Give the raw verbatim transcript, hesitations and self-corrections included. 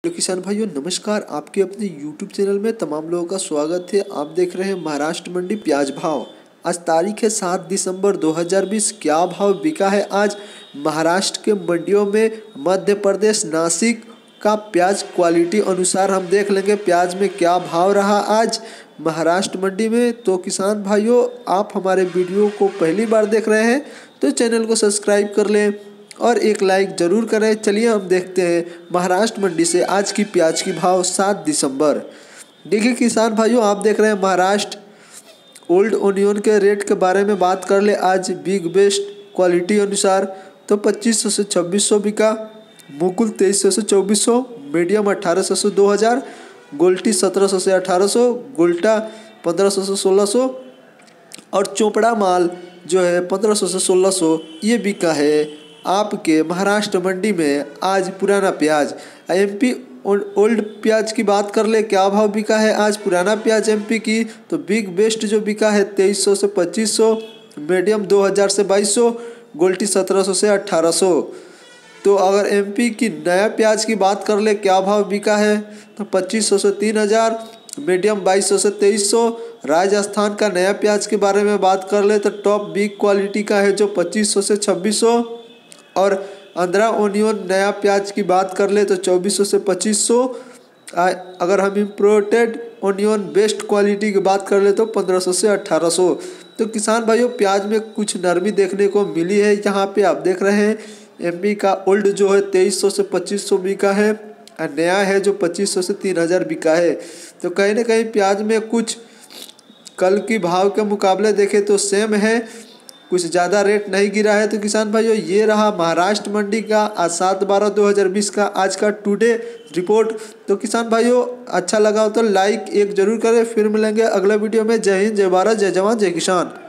Hello किसान भाइयों, नमस्कार। आपके अपने यूट्यूब चैनल में तमाम लोगों का स्वागत है। आप देख रहे हैं महाराष्ट्र मंडी प्याज भाव। आज तारीख है सात दिसंबर दो हज़ार बीस। क्या भाव बिका है आज महाराष्ट्र के मंडियों में? मध्य प्रदेश नासिक का प्याज क्वालिटी अनुसार हम देख लेंगे प्याज में क्या भाव रहा आज महाराष्ट्र मंडी में। तो किसान भाइयों, आप हमारे वीडियो को पहली बार देख रहे हैं तो चैनल को सब्सक्राइब कर लें और एक लाइक ज़रूर करें। चलिए हम देखते हैं महाराष्ट्र मंडी से आज की प्याज की भाव सात दिसंबर। देखिए किसान भाइयों, आप देख रहे हैं महाराष्ट्र ओल्ड ओनियन के रेट के बारे में बात कर ले। आज बिग बेस्ट क्वालिटी अनुसार तो पच्चीस सौ से छब्बीस सौ बिका, मुकुल तेईस सौ से चौबीस सौ, मीडियम अट्ठारह सौ से दो हज़ार, गोल्टी सत्रह सौ से अठारह सौ, गोल्टा पंद्रह सौ से सोलह सौ और चोपड़ा माल जो है पंद्रह सौ से सोलह सौ ये बिका है आपके महाराष्ट्र मंडी में। आज पुराना प्याज एमपी ओल्ड प्याज की बात कर ले, क्या भाव बिका है आज पुराना प्याज एमपी की? तो बिग बेस्ट जो बिका है तेईस सौ से पच्चीस सौ, मीडियम दो हज़ार से बाईस सौ, गोल्टी सत्रह सौ से अठारह सौ। तो अगर एमपी की नया प्याज की बात कर ले, क्या भाव बिका है? तो पच्चीस सौ से तीन हज़ार, मीडियम बाईस सौ से तेईस सौ। राजस्थान का नया प्याज के बारे में बात कर ले तो टॉप बिग क्वालिटी का है जो पच्चीस सौ से छब्बीस सौ, और आंध्रा ओनियन नया प्याज की बात कर ले तो चौबीस सौ से पच्चीस सौ। अगर हम इम्पोर्टेड ओनियन बेस्ट क्वालिटी की बात कर ले तो पंद्रह सौ से अठारह सौ। तो किसान भाइयों, प्याज में कुछ नरमी देखने को मिली है। यहाँ पे आप देख रहे हैं एमपी का ओल्ड जो है तेईस सौ से पच्चीस सौ बिका है और नया है जो पच्चीस सौ से तीन हज़ार बिका है। तो कहीं ना कहीं प्याज में कुछ कल की भाव के मुकाबले देखें तो सेम है, कुछ ज़्यादा रेट नहीं गिरा है। तो किसान भाइयों, ये रहा महाराष्ट्र मंडी का आज सात बारह दो हज़ार बीस का आज का टुडे रिपोर्ट। तो किसान भाइयों, अच्छा लगा हो तो लाइक एक जरूर करें। फिर मिलेंगे अगला वीडियो में। जय हिंद, जय भारत, जय जवान, जय किसान।